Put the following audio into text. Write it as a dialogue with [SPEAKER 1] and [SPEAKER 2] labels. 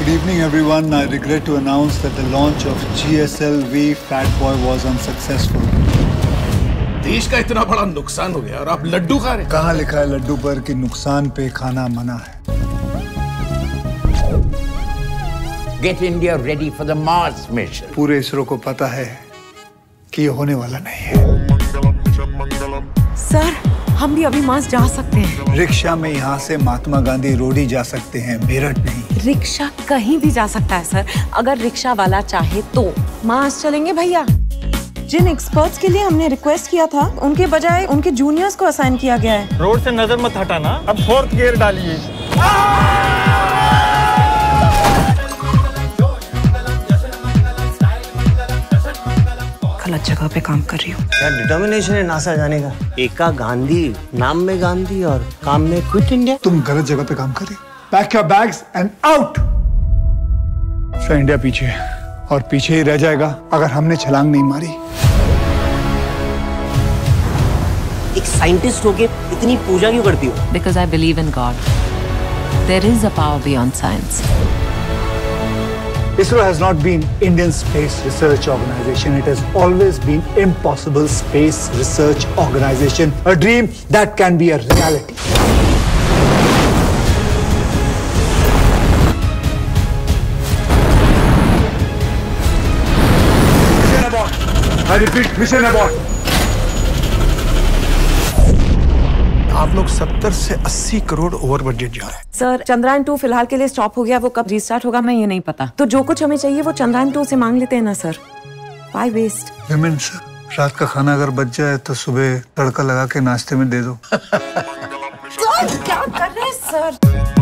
[SPEAKER 1] Good evening, everyone. I regret to announce that the launch of GSLV Fat Boy was unsuccessful.
[SPEAKER 2] देश का इतना बड़ा नुकसान हो गया और आप लड्डू खा रहे हैं?
[SPEAKER 1] कहाँ लिखा है लड्डू पर कि नुकसान पे खाना मना है?
[SPEAKER 3] Get India ready for the Mars mission.
[SPEAKER 1] पूरे इसरो को पता है कि ये होने वाला नहीं है।
[SPEAKER 4] सर, हम भी अभी मार्स जा सकते हैं।
[SPEAKER 1] रिक्शा में यहाँ से महात्मा गांधी रोड ही जा सकते हैं, मेरठ नहीं।
[SPEAKER 4] रिक्शा कहीं भी जा सकता है सर, अगर रिक्शा वाला चाहे तो। मार्स चलेंगे भैया। जिन एक्सपर्ट्स के लिए हमने रिक्वेस्ट किया था, उनके बजाय उनके जूनियर्स को असाइन किया गया है।
[SPEAKER 5] रोड से नजर मत हटाना, अब 4th गियर डालिए।
[SPEAKER 4] गलत जगह पे काम कर रही हूँ।
[SPEAKER 5] क्या डिटर्मिनेशन है नासा जाने का? एका गांधी, नाम में गांधी और काम में क्विट इंडिया।
[SPEAKER 1] तुम गलत जगह पे काम कर रही। Pack your bags and out. India पीछे है और पीछे ही रह जाएगा अगर हमने छलांग नहीं मारी।
[SPEAKER 5] एक साइंटिस्ट होके इतनी पूजा क्यों करती हो?
[SPEAKER 4] Because I believe in God. There is a power beyond science.
[SPEAKER 1] ISRO has not been Indian Space Research Organization. It has always been Impossible Space Research Organization, a dream that can be a reality. Mission abort. I repeat, mission abort.
[SPEAKER 2] आप लोग 70 से 80 crore over budget जा रहे हैं।
[SPEAKER 4] Sir, Chandrayaan 2 फिलहाल के लिए stop हो गया। वो कब रीस्टार्ट होगा मैं ये नहीं पता। तो जो कुछ हमें चाहिए वो चंद्रयान 2 से मांग लेते हैं ना sir. Why waste?
[SPEAKER 1] Women sir, रात का खाना अगर बच जाए तो सुबह तड़का लगा के नाश्ते में दे दो।
[SPEAKER 4] सर, क्या कर रहे हैं सर?